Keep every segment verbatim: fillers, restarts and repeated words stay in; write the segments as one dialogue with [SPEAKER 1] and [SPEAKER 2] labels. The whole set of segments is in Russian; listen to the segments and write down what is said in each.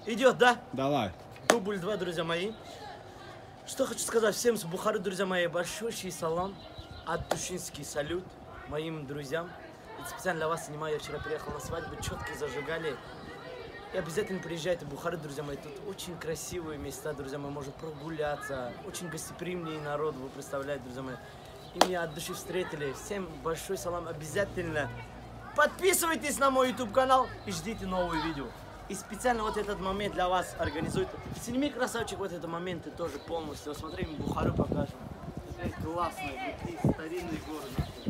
[SPEAKER 1] Идет, да?
[SPEAKER 2] Давай.
[SPEAKER 1] Дубль два, друзья мои. Что хочу сказать всем с Бухары, друзья мои. Большущий салам, от душинский салют моим друзьям. Это специально для вас снимаю. Я вчера приехал на свадьбу, четко зажигали. И обязательно приезжайте в Бухару, друзья мои. Тут очень красивые места, друзья мои. Можно прогуляться. Очень гостеприимный народ, вы представляете, друзья мои. И меня от души встретили. Всем большой салам. Обязательно подписывайтесь на мой YouTube канал и ждите новые видео. И специально вот этот момент для вас организует. Сними, красавчик, вот этот момент и тоже полностью. Вот смотри, мы Бухару покажем. Такая классная, такие старинный город.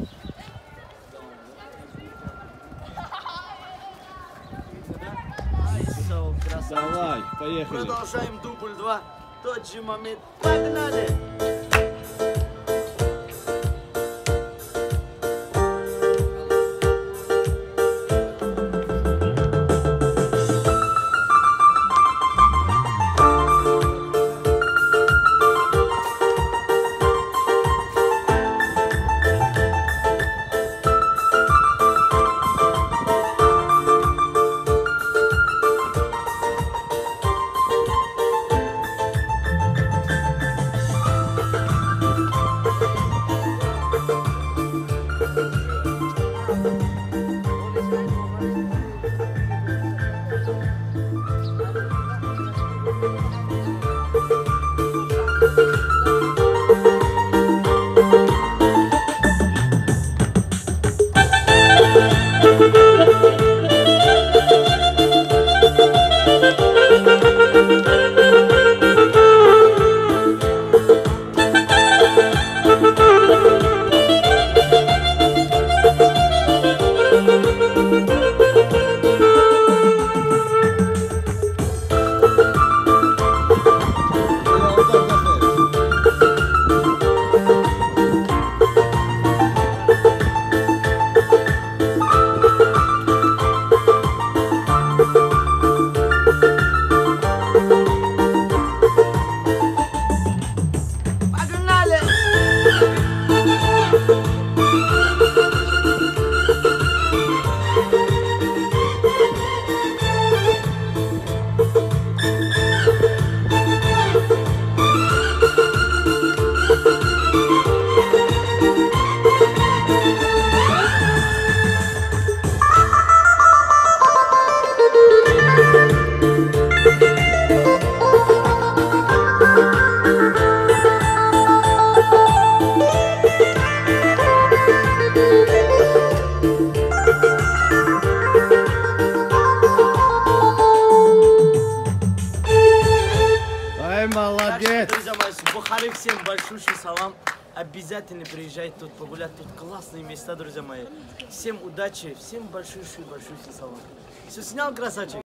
[SPEAKER 2] Давай, поехали.
[SPEAKER 1] Продолжаем дубль два. Тот же момент. Погнали!
[SPEAKER 2] Молодец!
[SPEAKER 1] Друзья мои, с Бухары всем большущий салам. Обязательно приезжайте тут погулять. Тут классные места, друзья мои. Всем удачи, всем большущий-большущий салам. Все снял, красавчик?